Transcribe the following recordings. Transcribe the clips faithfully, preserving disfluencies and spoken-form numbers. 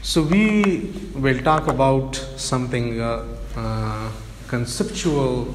So we will talk about something uh, uh, conceptual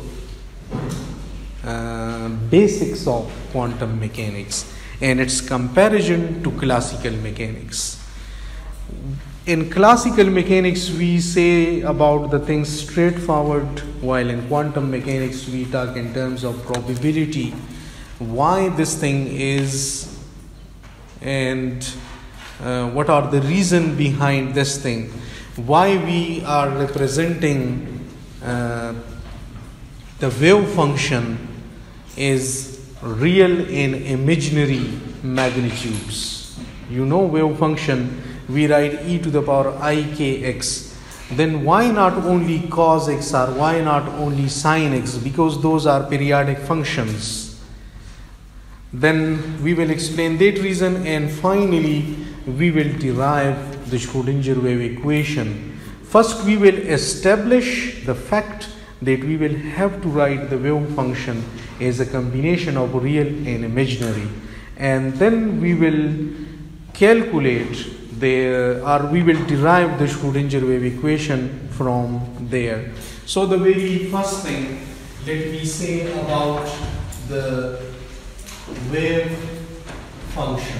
uh, basics of quantum mechanics and its comparison to classical mechanics. In classical mechanics, we say about the things straightforward, while in quantum mechanics, we talk in terms of probability, why this thing is, and uh, what are the reason behind this thing, why we are representing uh, the wave function is real and imaginary magnitudes. You know wave function, we write e to the power I k x. Then why not only cos x or why not only sine x? Because those are periodic functions. Then we will explain that reason, and finally we will derive the Schrodinger wave equation. First we will establish the fact that we will have to write the wave function as a combination of real and imaginary, and then we will calculate the or we will derive the Schrodinger wave equation from there. So the very first thing, let me say about the wave function.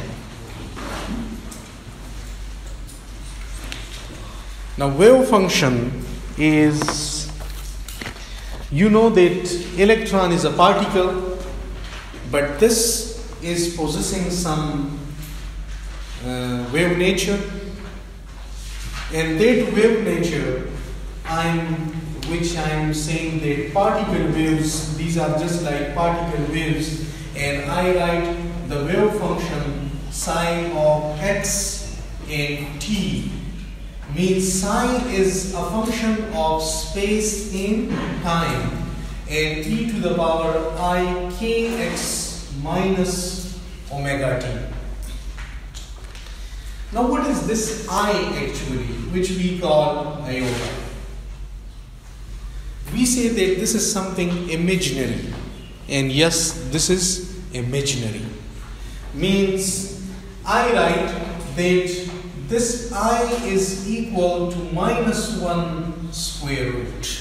Now wave function is, you know that electron is a particle, but this is possessing some uh, wave nature, and that wave nature I'm which I'm saying that particle waves, these are just like particle waves, and I write the wave function psi of x and t. Means psi is a function of space in time, and e to the power I kx minus omega t. Now what is this I actually, which we call iota? We say that this is something imaginary, and yes, this is imaginary. Means I write that this I is equal to minus one square root.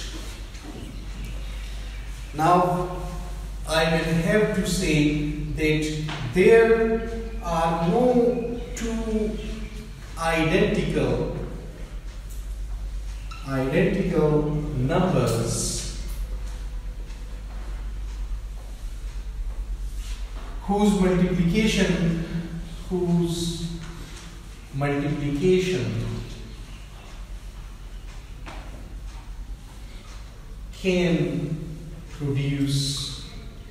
Now I will have to say that there are no two identical identical numbers whose multiplication whose multiplication can produce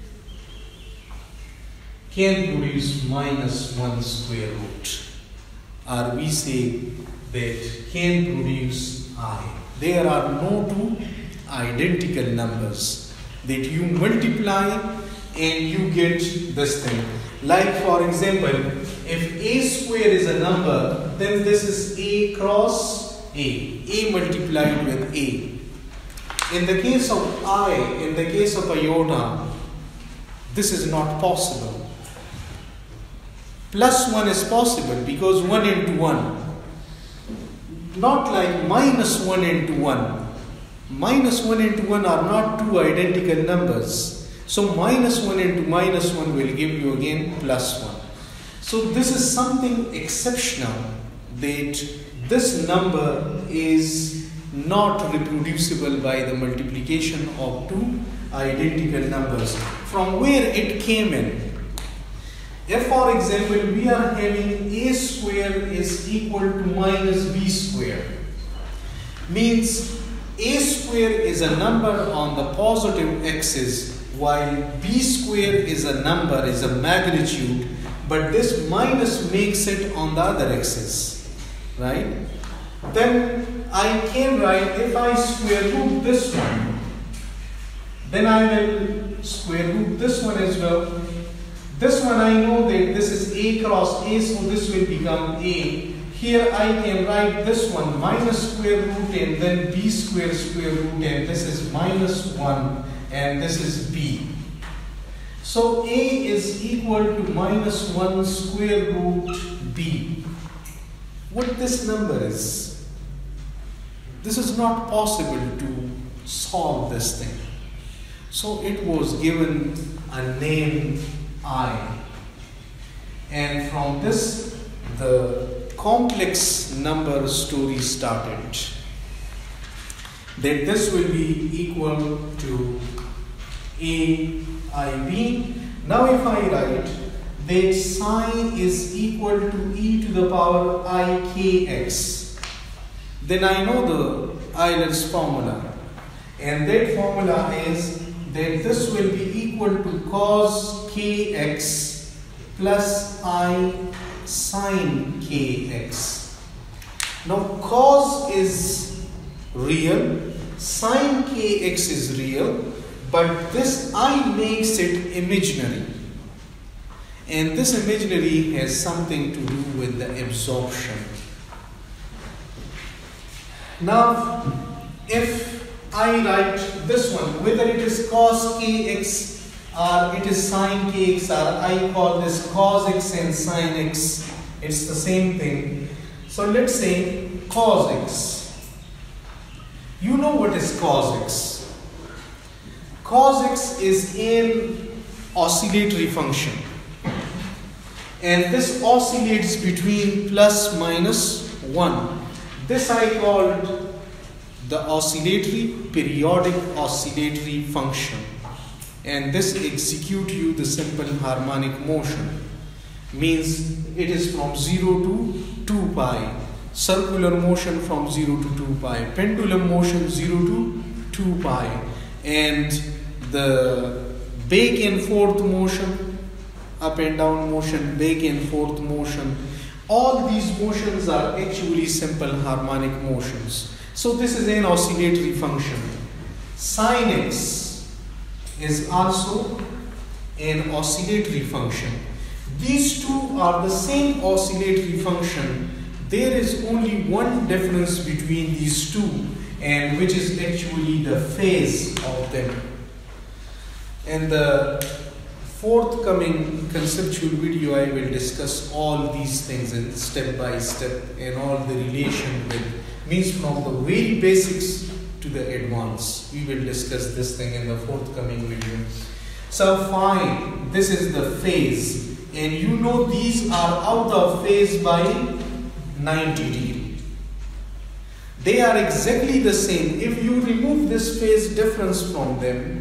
can produce minus one square root, or we say that can produce I. There are no two identical numbers that you multiply and you get this thing. Like for example, if a square is a number, then this is a cross a, a multiplied with a. In the case of I, in the case of iota, this is not possible. Plus one is possible because one into one. Not like minus one into one. Minus one into one are not two identical numbers. So minus one into minus one will give you again plus one. So this is something exceptional, that this number is not reproducible by the multiplication of two identical numbers. From where it came in? If for example we are having a square is equal to minus b square, means a square is a number on the positive axis while b square is a number, is a magnitude, but this minus makes it on the other axis, right? Then I can write, if I square root this one, then I will square root this one as well. This one I know that this is a cross a, so this will become a. Here I can write this one minus square root and then b square square root, and this is minus one and this is b. So a is equal to minus one square root b. what this number is. This is not possible to solve this thing. So it was given a name I. And from this, the complex number story started. That this will be equal to A I B. Now if I write that psi is equal to e to the power I k x, then I know the Euler's formula. And that formula is that this will be equal to cos kx plus I sine kx. Now cos is real, sine kx is real, but this I makes it imaginary. And this imaginary has something to do with the absorption. Now, if I write this one, whether it is cos kx or it is sine kx, or I call this cos x and sine x, it's the same thing. So let's say cos x. You know what is cos x? Cos x is an oscillatory function. And this oscillates between plus minus one. This I called the oscillatory, periodic oscillatory function. And this execute you the simple harmonic motion. Means it is from zero to two pi. Circular motion from zero to two pi. Pendulum motion zero to two pi. And the back and forth motion, up and down motion, back and forth motion, all these motions are actually simple harmonic motions. So this is an oscillatory function. Sine x is also an oscillatory function. These two are the same oscillatory function. There is only one difference between these two, and which is actually the phase of them. And the forthcoming conceptual video, I will discuss all these things in step by step and all the relation with, means from the very basics to the advanced. We will discuss this thing in the forthcoming video. So fine, this is the phase, and you know these are out of phase by ninety degree. They are exactly the same. If you remove this phase difference from them,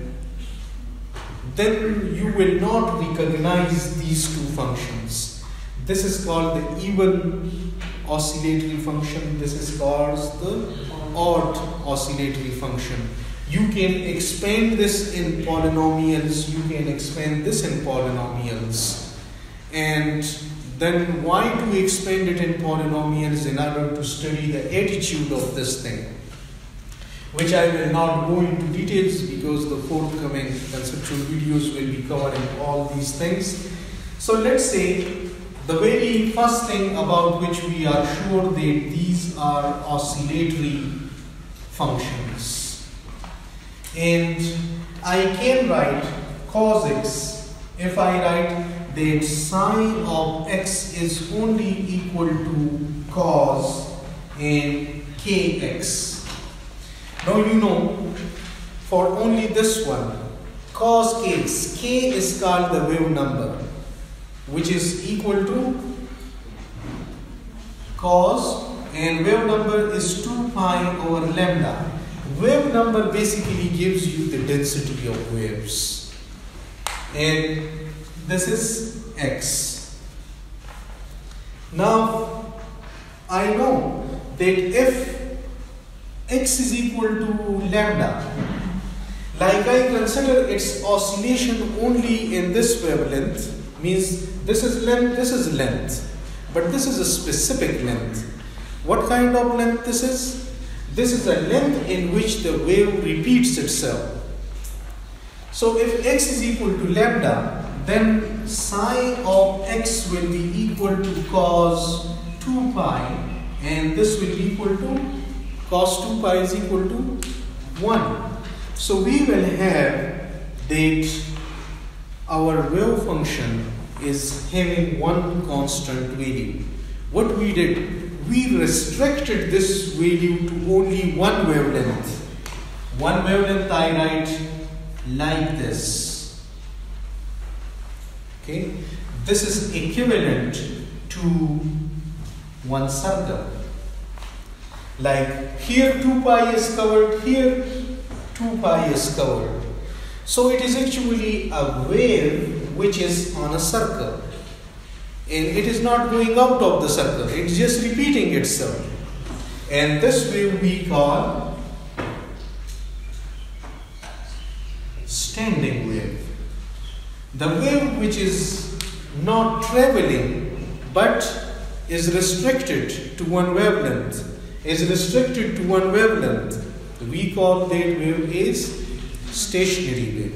then you will not recognize these two functions. This is called the even oscillatory function. This is called the odd oscillatory function. You can expand this in polynomials. You can expand this in polynomials. And then why to expand it in polynomials? In order to study the attitude of this thing, which I will not go into details because the forthcoming conceptual videos will be covering all these things. So let's say the very first thing about which we are sure that these are oscillatory functions. And I can write cos x if I write that sine of x is only equal to cos and kx. Now you know, for only this one, cos kx, k is called the wave number, which is equal to cos, and wave number is two pi over lambda. Wave number basically gives you the density of waves. And this is x. Now, I know that if x is equal to lambda, like I consider its oscillation only in this wavelength, means this is length, this is length, but this is a specific length. What kind of length this is? This is a length in which the wave repeats itself. So if x is equal to lambda, then sine of x will be equal to cos two pi, and this will be equal to cos two pi is equal to one. So we will have that our wave function is having one constant value. What we did, we restricted this value to only one wavelength. One wavelength I write like this. Okay, this is equivalent to one circle. Like here two pi is covered, here two pi is covered. So it is actually a wave which is on a circle. And it is not going out of the circle, it's just repeating itself. And this wave we call standing wave. The wave which is not traveling but is restricted to one wavelength, is restricted to one wavelength, we call that wave is stationary wave.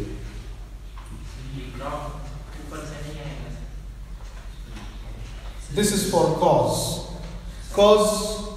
This is for cos. Cos,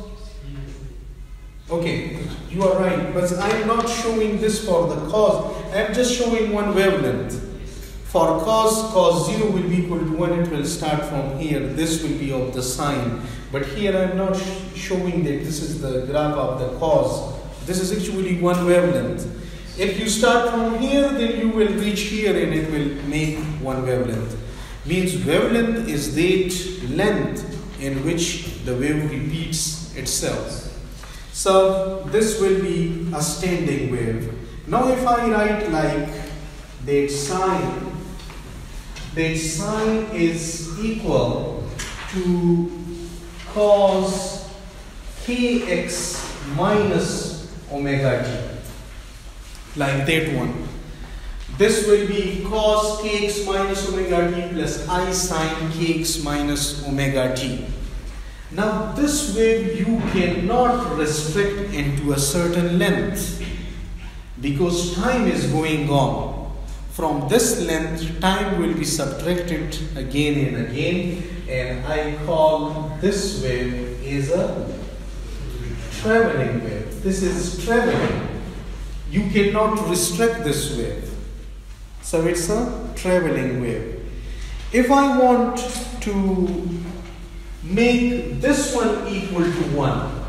okay, you are right, but I am not showing this for the cos, I am just showing one wavelength. For cos, cos zero will be equal to one, it will start from here, this will be of the sine. But here I am not sh showing that this is the graph of the cos. This is actually one wavelength. If you start from here, then you will reach here and it will make one wavelength. Means wavelength is that length in which the wave repeats itself. So this will be a standing wave. Now if I write like that sine, that sine is equal to cos kx minus omega t, like that one. This will be cos kx minus omega t plus I sine kx minus omega t. Now this wave you cannot restrict into a certain length because time is going on. From this length, time will be subtracted again and again, and I call this wave is a traveling wave. This is traveling. You cannot restrict this wave. So it's a traveling wave. If I want to make this one equal to one,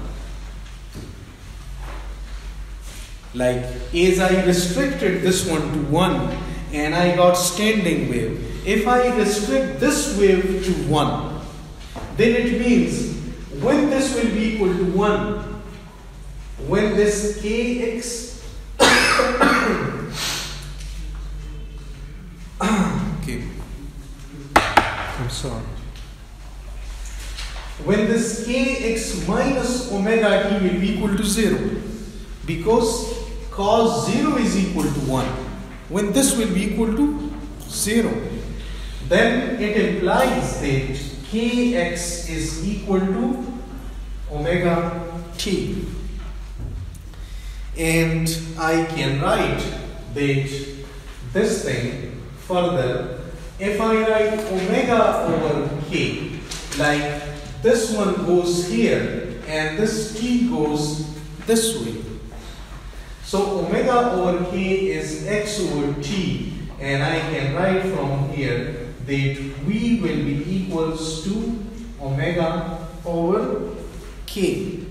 like as I restricted this one to one and I got standing wave, if I restrict this wave to one, then it means when this will be equal to one, when this kx okay, I'm sorry. When this kx minus omega t will be equal to zero, because cos zero is equal to one. When this will be equal to zero, then it implies that kx is equal to omega t. And I can write that this thing further, if I write omega over k, like this one goes here and this t goes this way. So omega over k is x over t, and I can write from here that v will be equals to omega over k.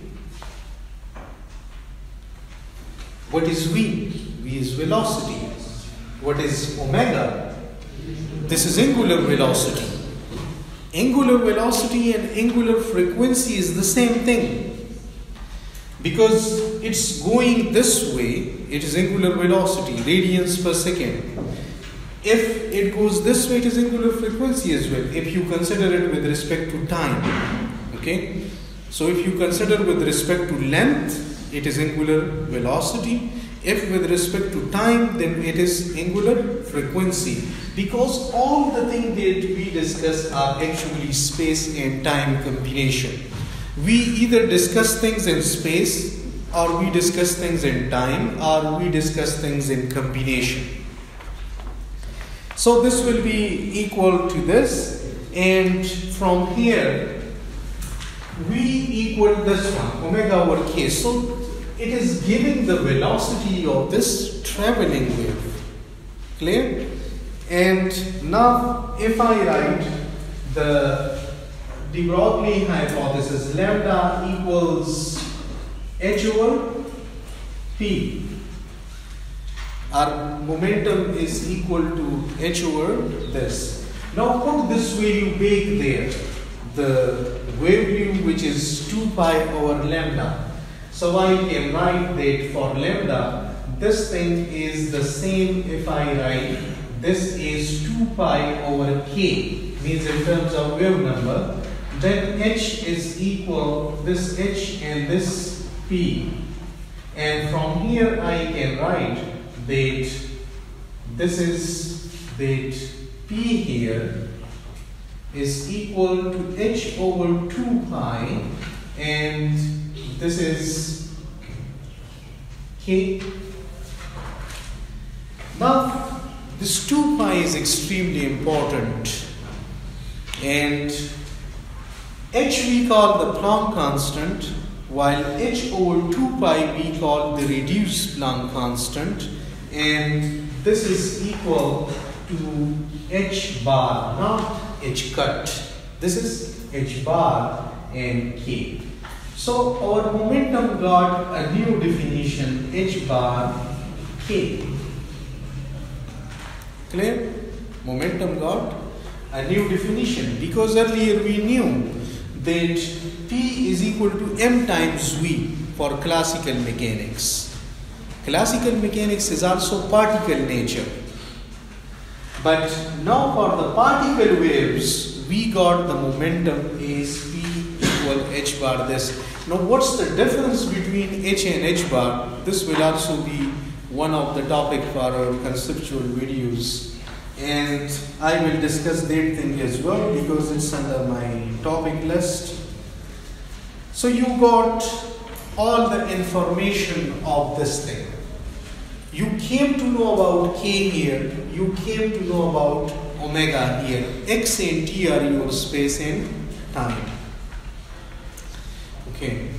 What is v? V is velocity. What is omega? This is angular velocity. Angular velocity and angular frequency is the same thing. Because it's going this way, it is angular velocity, radians per second. If it goes this way, it is angular frequency as well, if you consider it with respect to time. Okay? So if you consider with respect to length, it is angular velocity. If with respect to time, then it is angular frequency. Because all the things that we discuss are actually space and time combination. We either discuss things in space, or we discuss things in time, or we discuss things in combination. So this will be equal to this, and from here we equal this one, omega over k. So it is giving the velocity of this traveling wave. Clear? And now if I write the de Broglie hypothesis, lambda equals h over p. Our momentum is equal to h over this. Now put this value back there, the value which is two pi over lambda. So I can write that for lambda, this thing is the same if I write this is two pi over k, means in terms of wave number, then h is equal this h and this p. And from here I can write that this is that p here is equal to h over two pi, and this is k. Now this two pi is extremely important, and h we call the Planck constant, while h over two pi we call the reduced Planck constant, and this is equal to h bar, not h cut. This is h bar and k. So our momentum got a new definition, h bar k. Clear? Momentum got a new definition, because earlier we knew that P is equal to m times v for classical mechanics. Classical mechanics is also particle nature. But now for the particle waves, we got the momentum is P equal h bar this. Now what's the difference between h and h bar? This will also be one of the topic for our conceptual videos, and I will discuss that thing as well because it's under my topic list. So you got all the information of this thing. You came to know about k here, you came to know about omega here. X and t are your space and time. Okay.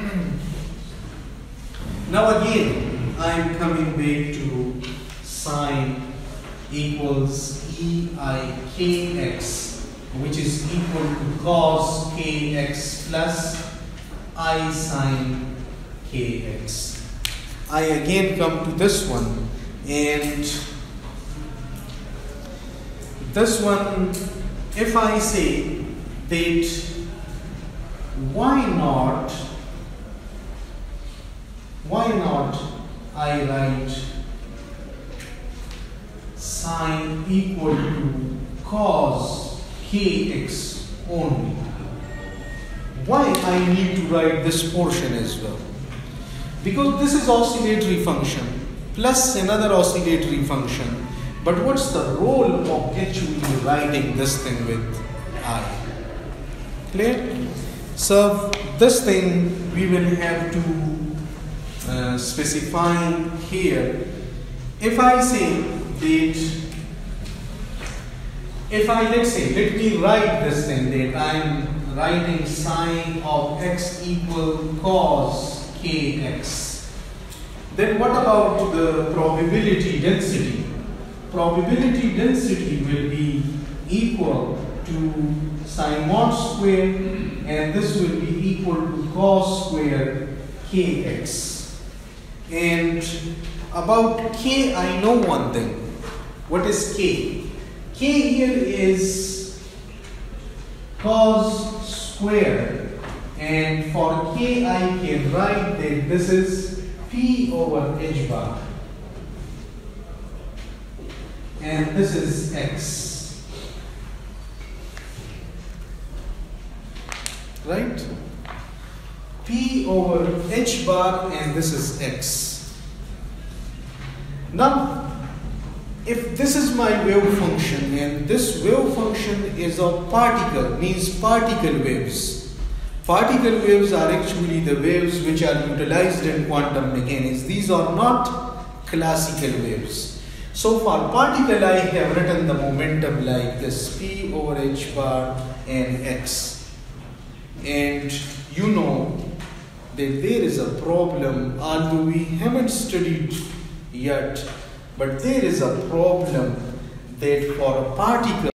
Now again, I am coming back to sine equals E I K X, which is equal to cos kx plus I sine kx. I again come to this one, and this one, if I say that why not, why not I write sine equal to cos kx only? Why I need to write this portion as well? Because this is oscillatory function plus another oscillatory function. But what's the role of actually writing this thing with I? Clear? So this thing we will have to uh, specify here. If I say that, if I let's say, let me write this thing that I am writing sine of x equal cos kx. Then what about the probability density? Probability density will be equal to sine mod square, and this will be equal to cos square kx. And about k, I know one thing. What is k? K here is cos square, and for k I can write that this is p over h bar, and this is x, right? P over h bar, and this is x. Now if this is my wave function, and this wave function is of particle, means particle waves. Particle waves are actually the waves which are utilized in quantum mechanics. These are not classical waves. So for particle, I have written the momentum like this, p over h bar and x. And you know that there is a problem, although we haven't studied yet, but there is a problem that for a particle